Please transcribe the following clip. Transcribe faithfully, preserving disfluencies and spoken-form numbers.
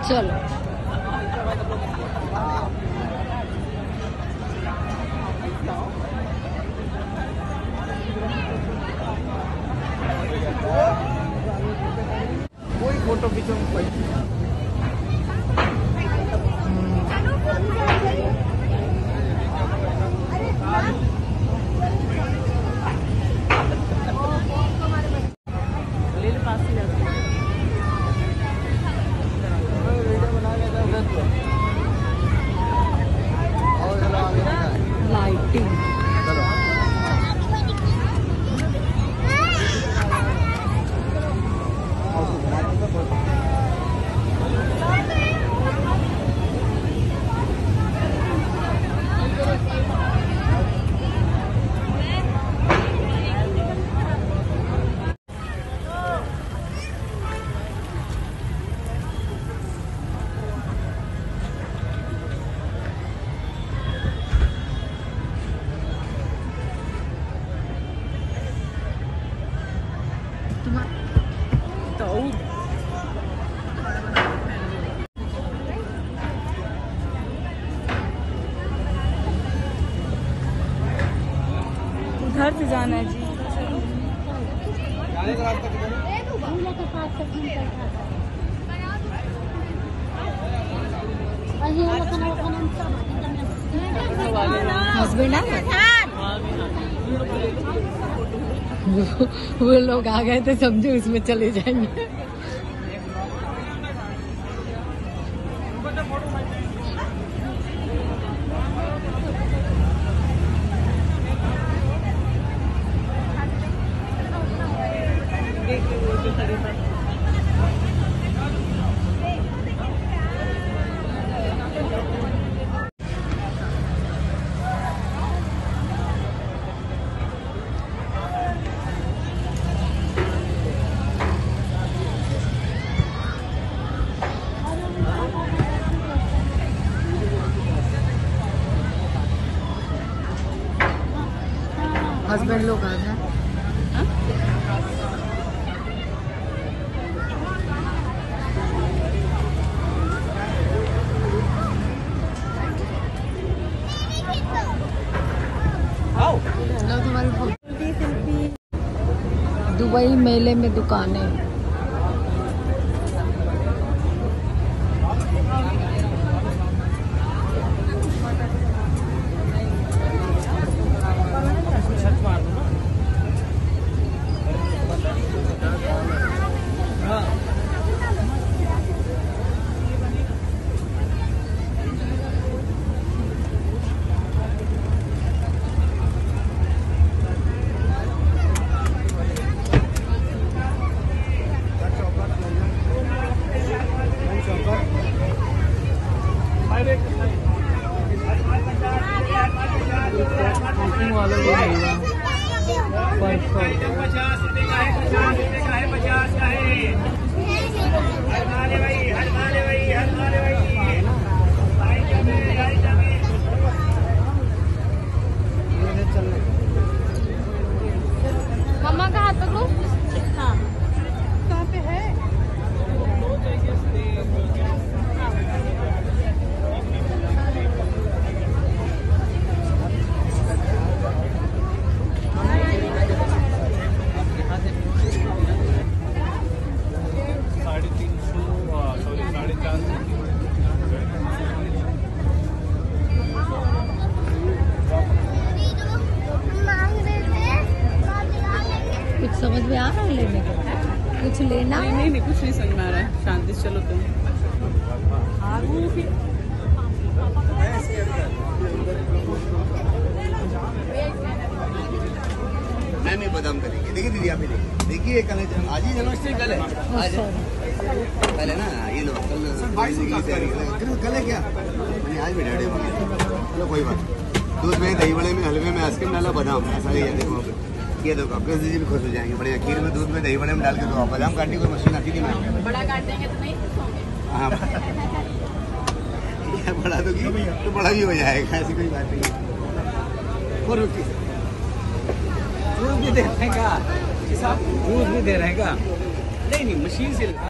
चलो कोई फोटो खींचो कोई। लाइटिंग घर से जाना है जी। हस्बैंड वो लोग आ गए थे, समझो उसमें चले जाएंगे। हस्बैंड लोग आ गए। दुबई मेले में दुकानें। मम्मा का हाथ पकड़ो। हाँ कहाँ पे है? साढ़े तीन सौ सॉरी साढ़े चार सौ। कुछ समझ में आ रहा है लेने को? कुछ लेना? नहीं नहीं नहीं कुछ नहीं समझ में आ रहा है। शांति से चलो तुम। मैं बादाम करेंगे। देखिए दीदी आप देखिए, कल है आज ही जन्माष्टमी, कल है आज कल है ना, ये लो कल कल है क्या? आज भी डे चलो कोई बात। दूध में, दही बड़े में, हलवे में आइसक्रीम डाला, बादाम ऐसा ही है। देखो ये देखो आपके दीदी भी खुश हो जाएंगे। बढ़िया खीर में, दूध में, दही बड़े में डाल के दो। बादाम काटने की मशीन आती थी मैं, बड़ा काट देंगे तो नहीं हाँ बड़ा तो तो बड़ा भी हो जाएगा, ऐसी कोई बात नहीं है। और दूध भी दे रहे हैं का? दूध भी दे रहे हैं का? नहीं नहीं मशीन से